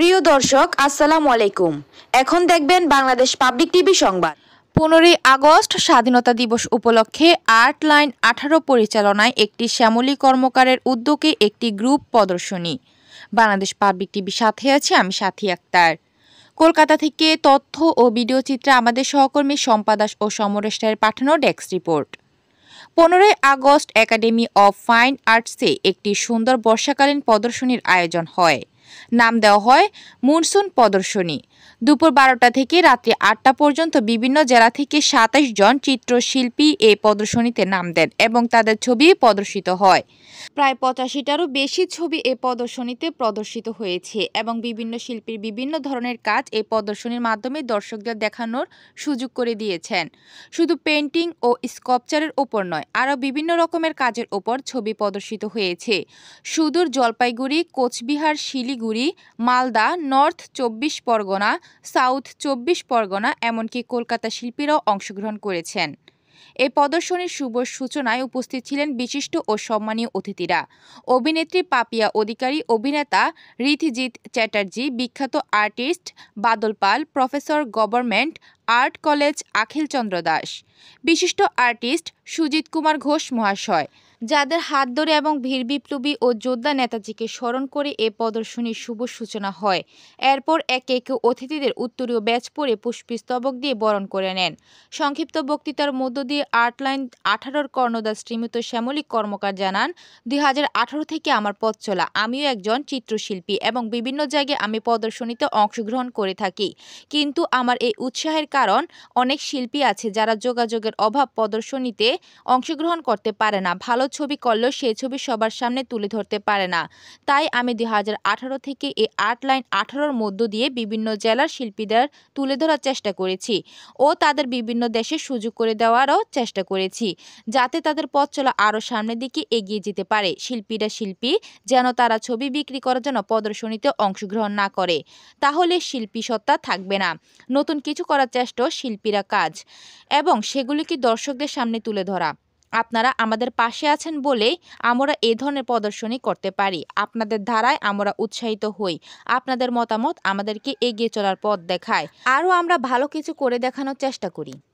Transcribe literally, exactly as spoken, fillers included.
প্রিয় দর্শক আসসালামু আলাইকুম। এখন দেখবেন বাংলাদেশ পাবলিক টিভি সংবাদ। পনেরোই আগস্ট স্বাধীনতা দিবস উপলক্ষে আর্ট লাইন আঠারো পরিচালনায় একটি শ্যামলী কর্মকারের উদ্যোগে একটি গ্রুপ প্রদর্শনী। বাংলাদেশ পাবলিক টিভির সাথে আছে আমি সাথী আক্তার। কলকাতা থেকে তথ্য ও ভিডিও চিত্রে আমাদের সহকর্মী সম্পাদাস ও সমরেশ রায়ের পাঠানো ডেস্ক রিপোর্ট। পনেরোই আগস্ট একাডেমি অব ফাইন আর্টসে একটি সুন্দর বর্ষাকালীন প্রদর্শনীর আয়োজন হয়। নাম দেওয়া হয় মনসুন প্রদর্শনী। দুপুর বারোটা থেকে রাত্রি আটটা পর্যন্ত বিভিন্ন জেলা থেকে সাতাশ জন চিত্রশিল্পী এই প্রদর্শনীতে নাম দেন এবং তাদের ছবি প্রদর্শিত হয়। প্রায় পঁচাশিটারও বেশি ছবি এই প্রদর্শনীতে প্রদর্শিত হয়েছে এবং বিভিন্ন শিল্পীর বিভিন্ন ধরনের কাজ এই প্রদর্শনীর মাধ্যমে দর্শকদের দেখানোর সুযোগ করে দিয়েছেন। শুধু পেন্টিং ও স্কাল্পচারের ওপর নয়, আরও বিভিন্ন রকমের কাজের ওপর ছবি প্রদর্শিত হয়েছে। সুদূর জলপাইগুড়ি, কোচবিহার, শিলিগুড়ি, মালদা, নর্থ চব্বিশ পরগনা, সাউথ চব্বিশ পরগনা এমনকি কলকাতা শিল্পীরাও অংশগ্রহণ করেছেন। এই প্রদর্শনীর শুভ সূচনায় উপস্থিত ছিলেন বিশিষ্ট ও সম্মানীয় অতিথিরা। অভিনেত্রী পাপিয়া অধিকারী, অভিনেতা ঋথিজিৎ চ্যাটার্জি, বিখ্যাত artist Badal Pal, professor government art college Akhil Chandra Das, বিশিষ্ট আর্টিস্ট সুজিত কুমার ঘোষ মহাশয়, যাদের হাত ধরে এবং বীর বিপ্লবী ও যোদ্ধা নেতাজিকে স্মরণ করে এ প্রদর্শনীর শুভ সূচনা হয়। এরপর একে একে অতিথিদের উত্তরীয় ব্যাচ পরে পুষ্পস্তবক দিয়ে বরণ করে নেন। সংক্ষিপ্ত বক্তৃতার মধ্য দিয়ে আর্টলাইন আঠারোর কর্ণধার শ্রীমত শ্যামলী কর্মকার জানান, দুই হাজার আঠারো থেকে আমার পথ চলা। আমিও একজন চিত্রশিল্পী এবং বিভিন্ন জায়গায় আমি প্রদর্শনীতে অংশগ্রহণ করে থাকি। কিন্তু আমার এই উৎসাহের কারণ, অনেক শিল্পী আছে যারা যোগাযোগের অভাব প্রদর্শনীতে অংশগ্রহণ করতে পারে না। ভালো ছবি করলেও সেই ছবি সবার সামনে তুলে ধরতে পারে না। তাই আমি দুই হাজার আঠারো থেকে এই আর্ট লাইন আঠারোর মধ্য দিয়ে বিভিন্ন জেলার শিল্পীদের তুলে ধরার চেষ্টা করেছি ও তাদের বিভিন্ন দেশে সুযোগ করে দেওয়ারও চেষ্টা করেছি, যাতে তাদের পথ চলা আরও সামনের দিকে এগিয়ে যেতে পারে। শিল্পীরা শিল্পী যেন তারা ছবি বিক্রি করার জন্য প্রদর্শনীতে অংশগ্রহণ না করে, তাহলে শিল্পী সত্তা থাকবে না। নতুন কিছু করার চেষ্টাও শিল্পীরা কাজ এবং সেগুলিকে দর্শকদের সামনে তুলে ধরা। আপনারা আমাদের পাশে আছেন বলেই আমরা এই ধরনের প্রদর্শনী করতে পারি। আপনাদের ধারায় আমরা উৎসাহিত হই। আপনাদের মতামত আমাদেরকে এগিয়ে চলার পথ দেখায়। আরও আমরা ভালো কিছু করে দেখানোর চেষ্টা করি।